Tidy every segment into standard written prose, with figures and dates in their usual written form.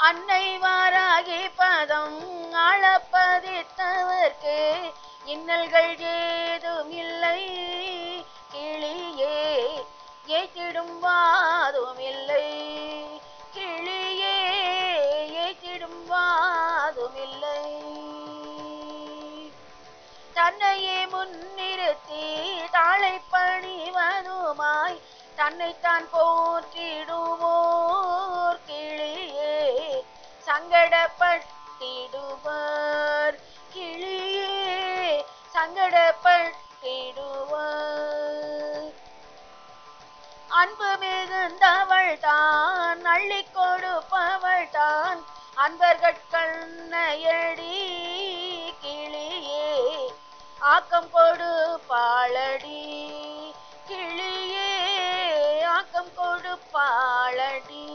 அன்னை வாராகி பதம் அளப்பதித்தவர்க்கு இன்னல்கள் ஏதும் இல்லை. கிளியே ஏற்றிடும் வாதும் இல்லை. கிளியே ஏற்றிடும் வாதும் இல்லை. தன்னையே முன்னிறுத்தி தாளை பணிவதுமாய் தன்னைத்தான் போற்றிடுவோர் கிளியே சங்கடப்பட்டிடுவார். கிளியே சங்கடப்பட்டிடுவார். அன்பு மிகுந்தவள் தான் அள்ளி கொடுப்பவள் தான் அன்பர்கட்கண்ணையடி. கிளியே ஆக்கம் கொடுப்பாளடி. கிளியே ஆக்கம் கொடுப்பாளடி.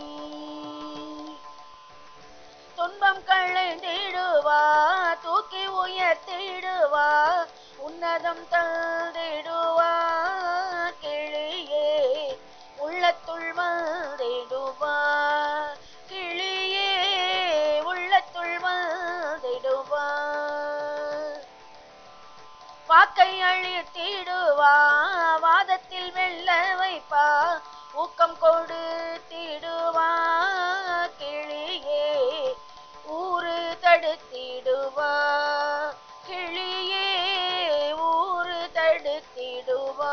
துன்பம் களைந்திடுவா தூக்கி உயர்த்திடுவா உன்னதம் தந்திடுவா. கிளியே உள்ளத்துள் வந்திடுவா. கிளியே உள்ளத்துள் வந்திடுவா. வாக்கை அழித்திடுவா வாதத்தில் வெல்ல வைப்பா ஊக்கம் கொடுத்திடுவா. கிளியே ஊரு தடுத்திடுவா. கிளியே ஊரு தடுத்திடுவா.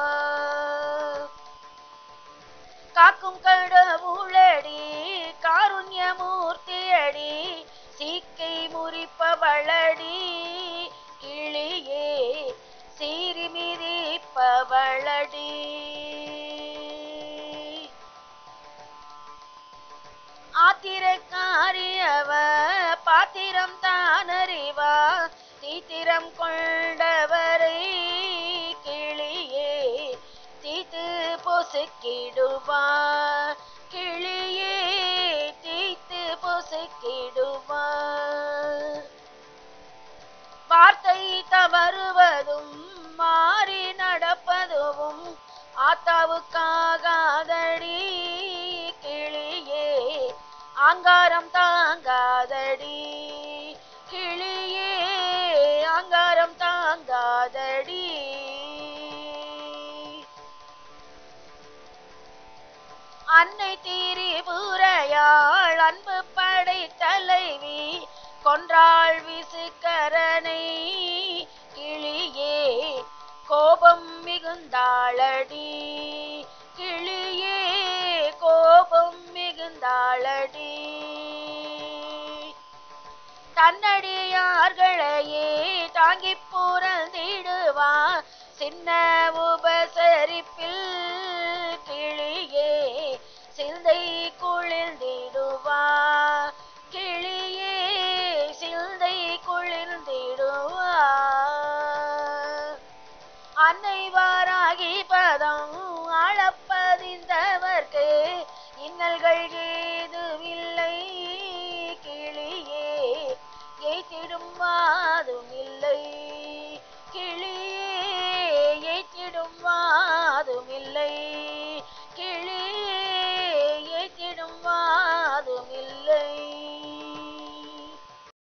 காக்கும் கடவுளடி காருண்யமூர்த்தியடி சீக்கை முறிப்பவளடி. கிளியே சீறி மிதிப்பவளடி. ஆத்திரக்காரியவ பாத்திரம் தானறிவா தீத்திரம் கொண்டவரை. கிளியே தீத்து பொசுக்கிடுவா. கிளியே தீத்து பொசுக்கிடுவா. வார்த்தை தவறுவதும் மாறி நடப்பதும் ஆத்தாவுக்காகாதடி. கிளியே ஆங்காரம் தாங்காதடி. கிளியே ஆங்காரம் தாங்காதடி. அன்னை திரிபுரையாள் அன்பு படை தலைவி கொன்றாள் விசுக்கரனை. கிளியே கோபம் மிகுந்தாளடி. கிளியே கோபம் மிகுந்தாளடி. தன்னடியார்களையே தாங்கி புறந்திடுவா சின்ன உபசரிப்பில். கிளியே சிந்தை குளிர்ந்திடுவா. கிளியே சிந்தை குளிர்ந்திடுவா. அன்னை வாராகி பதம் அளப்பதிந்தவர்க்கு இன்னல்கள்